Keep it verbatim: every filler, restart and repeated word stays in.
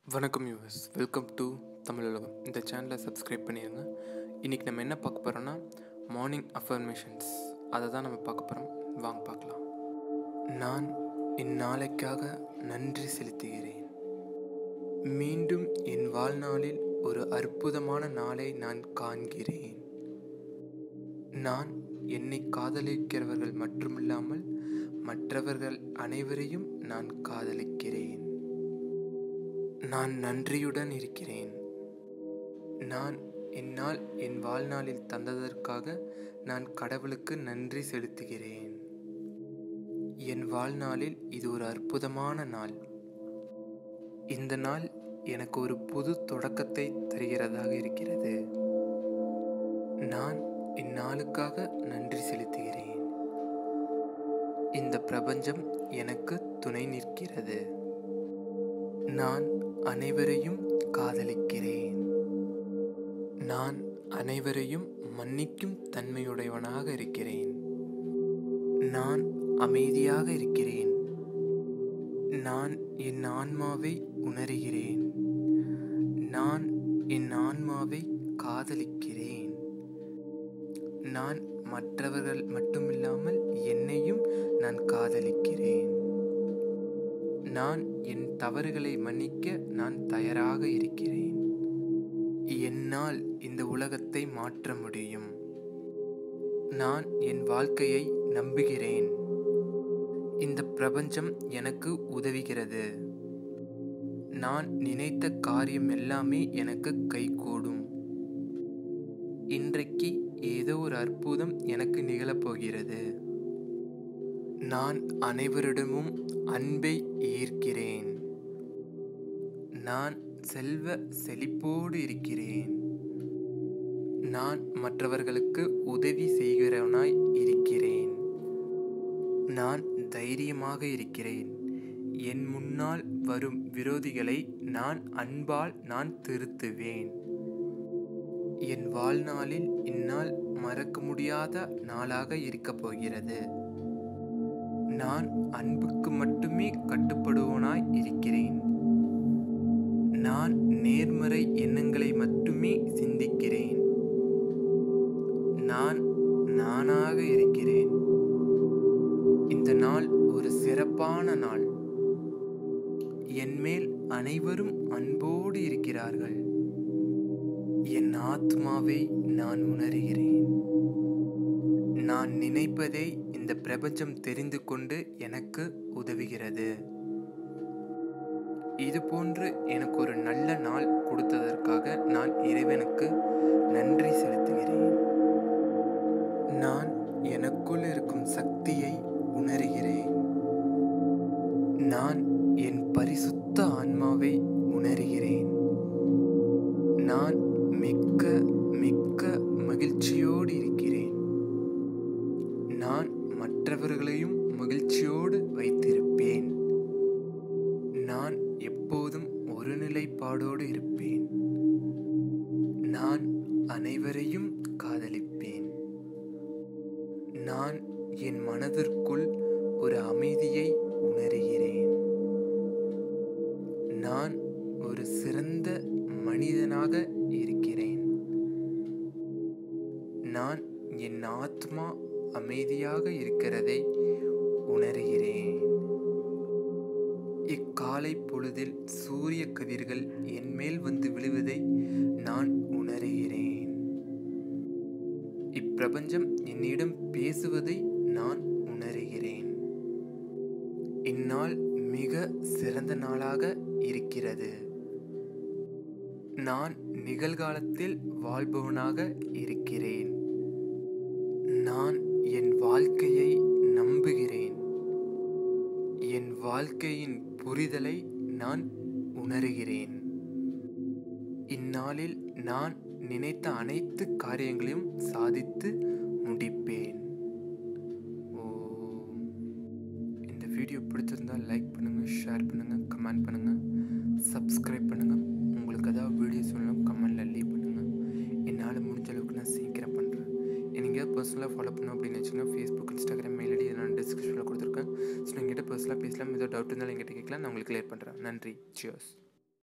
வணக்கம் US, welcome to Tamil உலகம். இந்த சேனலை சப்ஸ்கிரைப் பண்ணிடுங்க. இன்றைக்கி நம்ம என்ன பார்க்க போகிறோன்னா மார்னிங் அஃபர்மேஷன்ஸ், அதை தான் நம்ம பார்க்க போகிறோம். வாங்க பார்க்கலாம். நான் இந்நாளைக்காக நன்றி செலுத்துகிறேன். மீண்டும் என் வாழ்நாளில் ஒரு அற்புதமான நாளை நான் காண்கிறேன். நான் என்னை காதலிக்கிறவர்கள் மட்டுமில்லாமல் மற்றவர்கள் அனைவரையும் நான் காதலிக்கிறேன். நான் நன்றியுடன் இருக்கிறேன். நான் என்னால் என் வாழ்நாளில் தந்ததற்காக நான் கடவுளுக்கு நன்றி செலுத்துகிறேன். என் வாழ்நாளில் இது ஒரு அற்புதமான நாள். இந்த நாள் எனக்கு ஒரு புது தொடக்கத்தை தருகிறதாக இருக்கிறது. நான் இந்நாளுக்காக நன்றி செலுத்துகிறேன். இந்த பிரபஞ்சம் எனக்கு துணை நிற்கிறது. நான் அனைவரையும் காதலிக்கிறேன். நான் அனைவரையும் மன்னிக்கும் தன்மையுடையவனாக இருக்கிறேன். நான் அமைதியாக இருக்கிறேன். நான் என் ஆன்மாவை உணர்கிறேன். நான் என் ஆன்மாவை காதலிக்கிறேன். நான் மற்றவர்கள் மட்டுமில்லாமல் என்னையும் நான் காதலிக்கிறேன். நான் என் தவறுகளை மன்னிக்க நான் தயாராக இருக்கிறேன். என்னால் இந்த உலகத்தை மாற்ற முடியும். நான் என் வாழ்க்கையை நம்புகிறேன். இந்த பிரபஞ்சம் எனக்கு உதவுகிறது. நான் நினைத்த காரியம் எல்லாமே எனக்கு கைகூடும். இன்றைக்கு ஏதோ ஒரு அற்புதம் எனக்கு நிகழப்போகிறது. நான் அனைவரிடமும் அன்பை ஈர்க்கிறேன். நான் செல்வ செழிப்போடு இருக்கிறேன். நான் மற்றவர்களுக்கு உதவி செய்கிறவனாய் இருக்கிறேன். நான் தைரியமாக இருக்கிறேன். என் முன்னால் வரும் விரோதிகளை நான் அன்பால் நான் திருத்துவேன். என் வாழ்நாளில் இந்நாள் மறக்க முடியாத நாளாக இருக்கப் போகிறது. நான் அன்புக்கு மட்டுமே கட்டுப்படுவனாய் இருக்கிறேன். நான் நேர்மறை எண்ணங்களை மட்டுமே சிந்திக்கிறேன். நான் நானாக இருக்கிறேன். இந்த நாள் ஒரு சிறப்பான நாள். என் மேல் அனைவரும் அன்போடு இருக்கிறார்கள். என் ஆத்மாவை நான் உணர்கிறேன். நான் நினைப்பதை இந்த பிரபஞ்சம் தெரிந்து கொண்டு எனக்கு உதவுகிறது. இது போன்று எனக்கு ஒரு நல்ல நாள் கொடுத்ததற்காக நான் இறைவனுக்கு நன்றி செலுத்துகிறேன். நான் எனக்குள் இருக்கும் சக்தியை உணர்கிறேன். நான் என் பரிசுத்த ஆன்மாவை உணர்கிறேன். நான் மிக்க மிக்க மகிழ்ச்சியோடு இருக்கிறேன். நான் மற்றவர்களையும் மகிழ்ச்சியோடு வைத்திருப்பேன். நான் எப்போதும் ஒரு நிலைப்பாடோடு இருப்பேன். நான் அனைவரையும் காதலிப்பேன். நான் என் மனதிற்குள் ஒரு அமைதியை உணர்கிறேன். நான் ஒரு சிறந்த மனிதனாக இருக்கிறேன். நான் என் ஆத்மா அமைதியாக இருக்கிறதை உணர்கிறேன். இக்காலை பொழுதில் சூரிய கதிர்கள் என் மேல் வந்து விழுவதை நான் உணர்கிறேன். இப்பிரபஞ்சம் என்னிடம் பேசுவதை நான் உணர்கிறேன். இந்நாள் மிக சிறந்த நாளாக இருக்கிறது. நான் நிகழ்காலத்தில் வாழ்பவனாக இருக்கிறேன். நான் என் வாழ்க்கையை நம்புகிறேன். என் வாழ்க்கையின் புரிதலை நான் உணர்கிறேன். இந்நாளில் நான் நினைத்த அனைத்து காரியங்களையும் சாதித்து முடிப்பேன். ஓ இந்த வீடியோ பிடிச்சிருந்தால் லைக் பண்ணுங்கள், ஷேர் பண்ணுங்கள், கமெண்ட் பண்ணுங்கள், சப்ஸ்கிரைப் பண்ணுங்கள். உங்களுக்கு ஏதாவது வீடியோஸ் வேணும் கமெண்டில் லீவ் பண்ணுங்கள். என்னால் முடிஞ்ச அளவுக்கு நான் சீக்கிரம் பண்ணுறேன். நீங்கள் பர்சனலாக ஃபாலோ பண்ணணும் அப்படின்னு வச்சுன்னா ஃபேஸ்புக், இன்ஸ்டாகிராம், மெயில் ஐடி நான் டிஸ்கிரிப்ஷனில் கொடுத்துருக்கேன். ஸோ என்கிட்ட பர்சனலாக பேசலாம். ஏதோ டவுட் இருந்தாலும் என்கிட்ட கேட்கலாம். நான் உங்களுக்கு கிளியர் பண்ணுறேன். நன்றி. சியர்ஸ்.